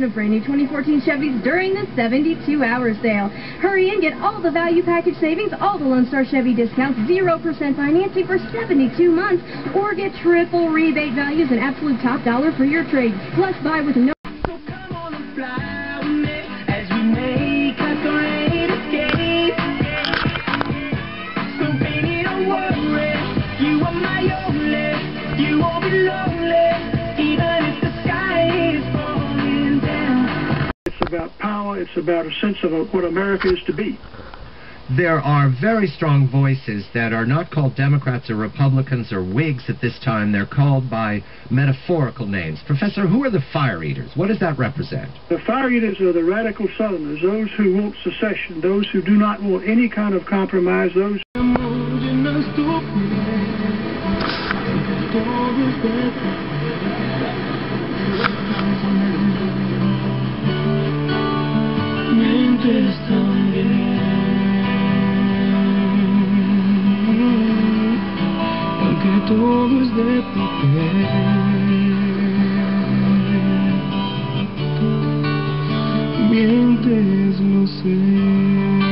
selection of brand new 2014 Chevys during the 72-hour sale. Hurry and get all the value package savings, all the Lone Star Chevy discounts, 0% financing for 72 months, or get triple rebate values and absolute top dollar for your trade. Plus, buy with no... So come on and fly with me as we make a great escape. So baby, don't worry, you are my only, you won't be lonely, even if the sky is falling down. It's about power, it's about a sense of what America is to be. There are very strong voices that are not called Democrats or Republicans or Whigs at this time. They're called by metaphorical names. Professor, who are the fire eaters? What does that represent? The fire eaters are the radical Southerners, those who want secession, those who do not want any kind of compromise, those... Todo es de papel, mientes, lo sé.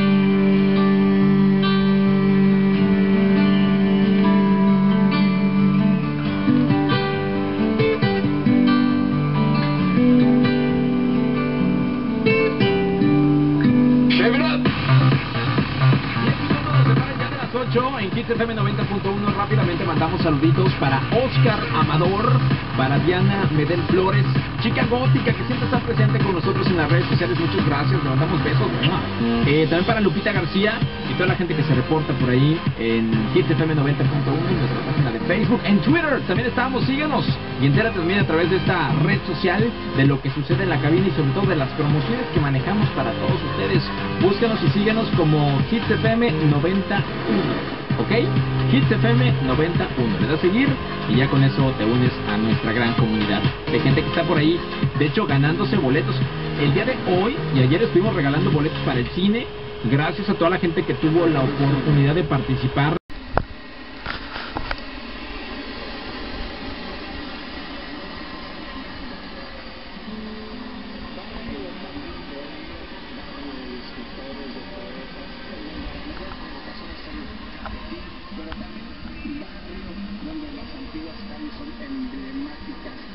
En Hits FM 90.1 rápidamente mandamos saluditos para Oscar Amador, para Diana Medel Flores, chica gótica que siempre está presente con nosotros en las redes sociales. Muchas gracias, le mandamos besos. También para Lupita García y toda la gente que se reporta por ahí en Hits FM 90.1, en nuestra página de Facebook, en Twitter también estamos, síganos y entérate también a través de esta red social de lo que sucede en la cabina y sobre todo de las promociones que manejamos para todos ustedes. Búscanos y síganos como Hits FM 91. ¿Ok? Hits FM 91. Le das a seguir y ya con eso te unes a nuestra gran comunidad de gente que está por ahí, de hecho, ganándose boletos. El día de hoy y ayer estuvimos regalando boletos para el cine. Gracias a toda la gente que tuvo la oportunidad de participar. Donde las antiguas calles son emblemáticas